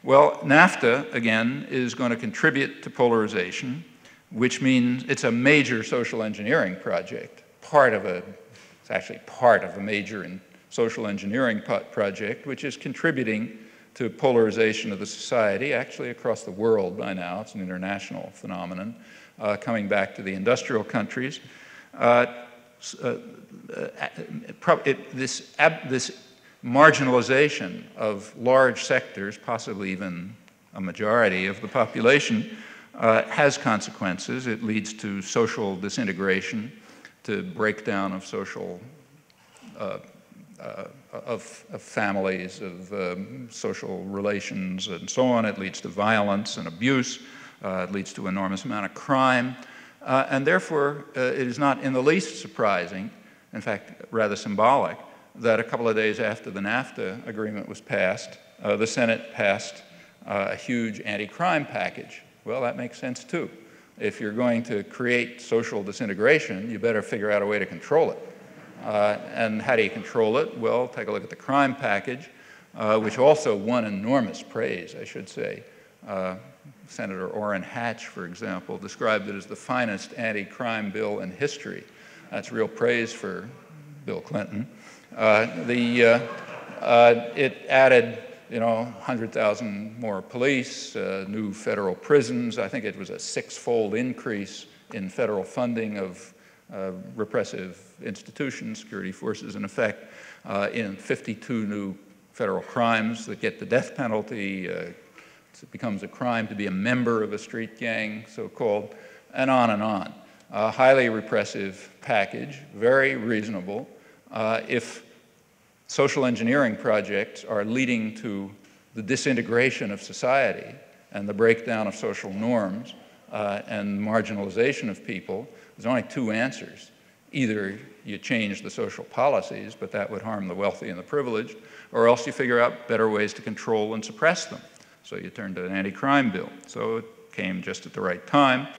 Well, NAFTA, again, is going to contribute to polarization, which means it's a major social engineering project, it's actually part of a major social engineering project, which is contributing to polarization of the society, actually across the world by now. It's an international phenomenon, coming back to the industrial countries. This marginalization of large sectors, possibly even a majority of the population, has consequences. It leads to social disintegration, to breakdown of social, of families, of social relations, and so on. It leads to violence and abuse. It leads to an enormous amount of crime. And therefore, it is not in the least surprising, in fact, rather symbolic, that a couple of days after the NAFTA agreement was passed, the Senate passed a huge anti-crime package. Well, that makes sense too. If you're going to create social disintegration, you better figure out a way to control it. And how do you control it? Well, take a look at the crime package, which also won enormous praise, I should say. Senator Orrin Hatch, for example, described it as the finest anti-crime bill in history. That's real praise for Bill Clinton. It added, 100,000 more police, new federal prisons. I think it was a 6-fold increase in federal funding of repressive institutions, security forces, in effect, in 52 new federal crimes that get the death penalty. It becomes a crime to be a member of a street gang, so-called, and on and on. A highly repressive package, very reasonable. If social engineering projects are leading to the disintegration of society and the breakdown of social norms and marginalization of people, there's only two answers. Either you change the social policies, but that would harm the wealthy and the privileged, or else you figure out better ways to control and suppress them. So you turn to an anti-crime bill. So it came just at the right time.